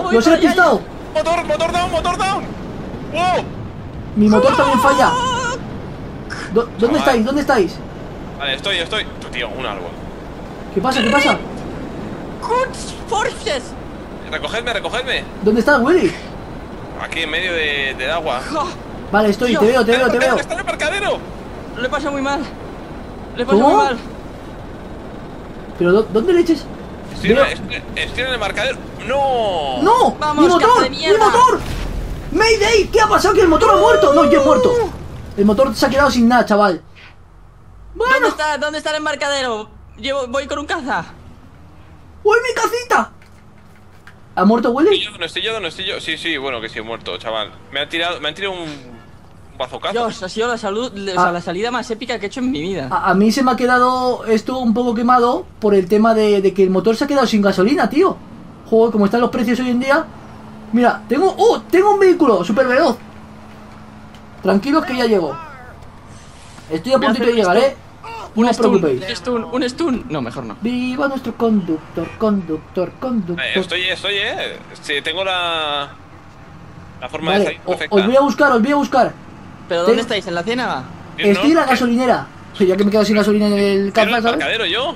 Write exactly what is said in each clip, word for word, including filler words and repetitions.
voy ¡Los he para allá, despistado! Motor, motor down, motor down. ¡Wow! Mi motor también falla. Do- ¿Dónde Chaval. estáis? ¿Dónde estáis? Vale, estoy, estoy. Tú, tío, un árbol. ¿Qué pasa? ¿Qué pasa? ¡Cuts forces! Recogedme, recogedme. ¿Dónde estás, Willy? Aquí en medio de, del agua. Ja, Vale, estoy, Dios, te veo, te veo, te veo. ¡Está en el embarcadero! Lo he pasado muy mal. Lo he pasado ¿Cómo? muy mal. ¿Pero dó- dónde le eches? Estoy, en, Veo- estoy, estoy en el embarcadero. ¡No! ¡No! Vamos, ¡Mi caza motor! de ¡Mi mierda. motor! ¡Mayday! ¿Qué ha pasado? ¿Que el motor ha muerto? No, yo he muerto. El motor se ha quedado sin nada, chaval. ¿Dónde Bueno, está? ¿Dónde está el embarcadero? Llevo, voy con un caza. ¡uy, mi casita! ¿Ha muerto ¿Estoy Willy? yo? ¿No estoy yo? ¿No estoy yo? Sí, sí, bueno, que sí he muerto, chaval. Me han tirado, me han tirado un, un bazocazo. Dios, ha sido la, salud, o sea, Ah. la salida más épica que he hecho en mi vida. A, a mí se me ha quedado esto un poco quemado por el tema de, de que el motor se ha quedado sin gasolina, tío. Joder, como están los precios hoy en día. Mira, tengo... ¡Oh! Tengo un vehículo súper veloz. Tranquilos que ya llego. Estoy a Voy a puntito de hacer llegar, un ¿eh? No Un os stun, preocupéis. un stun, un stun. No, mejor no. Viva nuestro conductor, conductor, conductor. Eh, estoy, estoy, eh. Sí, tengo la. La forma de Vale, salir o- perfecta. os voy a buscar, os voy a buscar. ¿Pero Te- dónde estáis? ¿En la ciénaga? Tío, Estoy en no, la que- gasolinera. O sea, ya que me he quedado sin gasolina en el ¿Quiero el caza, ¿sabes? embarcadero yo?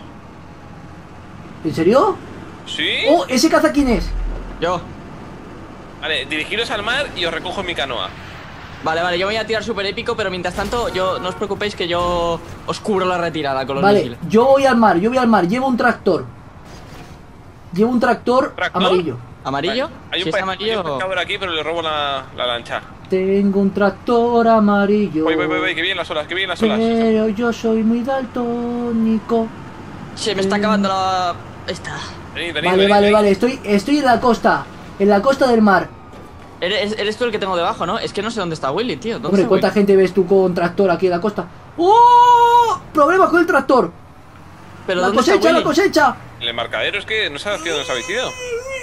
¿En serio? ¿Sí? Oh, ¿ese caza quién es? Yo. Vale, dirigiros al mar y os recojo en mi canoa. Vale, vale, yo voy a tirar súper épico, pero mientras tanto, yo no os preocupéis que yo os cubro la retirada con los Vale, misiles. yo voy al mar, yo voy al mar. Llevo un tractor. Llevo un tractor, ¿Tractor? amarillo. ¿Amarillo? Vale, Hay, Si un es pe- hay amarillo. un pescador aquí, pero le robo la, la lancha. Tengo un tractor amarillo. Voy, voy, voy, voy, que bien las olas, que bien las olas. Pero yo soy muy daltónico. Se me está acabando la. Esta. Venid, venid, Vale, venid, vale, venid. vale. Estoy, estoy en la costa. En la costa del mar. Eres, eres tú el que tengo debajo, ¿no? Es que no sé dónde está Willy, tío. ¿Dónde Hombre, está ¿cuánta Willy? gente ves tú con tractor aquí en la costa? ¡Oh! Problemas con el tractor. ¿Pero La dónde cosecha, está la Willy? cosecha. El embarcadero es que no se ha hacia dónde se habéis ido.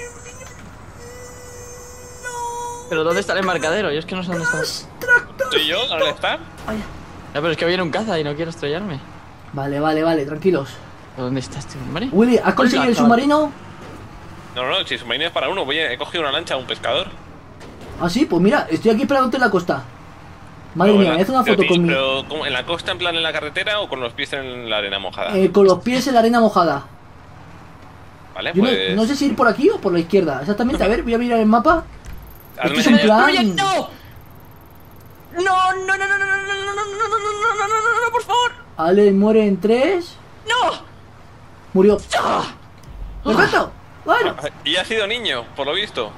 ¿Pero dónde está el embarcadero? Yo es que no sé dónde está. Tractor. ¿Soy yo? ¿Dónde está? Ay. Ya, pero es que viene un caza y no quiero estrellarme. Vale, vale, vale, tranquilos. ¿Pero dónde está este hombre? Willy, ¿has conseguido el chaval. submarino? No, no, no, si submarino es para uno. Voy a, he cogido una lancha a un pescador. Ah, sí, pues mira, estoy aquí esperándote en la costa. Madre Pero, mía, bueno, haz una pero, foto tío, con mi... Pero, ¿cómo? ¿En la costa, en plan en la carretera o con los pies en la arena mojada? eh, con los pies en la arena mojada. Vale, Yo no, pues. no sé si ir por aquí o por la izquierda. Exactamente, a ver, voy a mirar el mapa. hazme- Esto es un plan. ¡Proyecto! ¡No! ¡No, no, no, no, no, no, no, no, no, no, no, no, no, no, no, por favor! Ale muere en tres. ¡No! Murió. ¡Ah! Perfecto. Bueno. Y ha sido niño, por lo visto.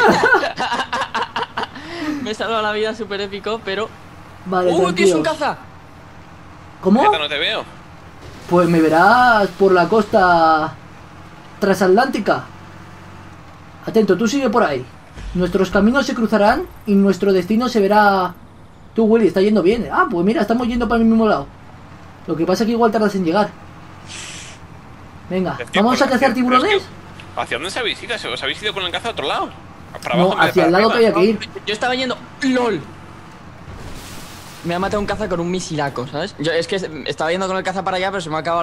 Me he salvado la vida súper épico, pero... Vale, ¡Uh, tío, es un tranquilos. caza! ¿Cómo? Neta, no te veo. Pues me verás por la costa transatlántica. Atento, tú sigue por ahí. Nuestros caminos se cruzarán y nuestro destino se verá... Tú, Willy, está yendo bien. Ah, pues mira, estamos yendo para el mismo lado. Lo que pasa es que igual tardas en llegar. Venga, Es que ¿vamos por- a cazar pero es tiburones? que- ¿Hacia dónde se habéis ido? ¿Os habéis ido con el caza a otro lado? ¿Para No, abajo en vez de hacia el para lado que arriba? había que ir. Yo estaba yendo... ¡LOL! Me ha matado un caza con un misilaco, ¿sabes? Yo es que estaba yendo con el caza para allá, pero se me ha acabado...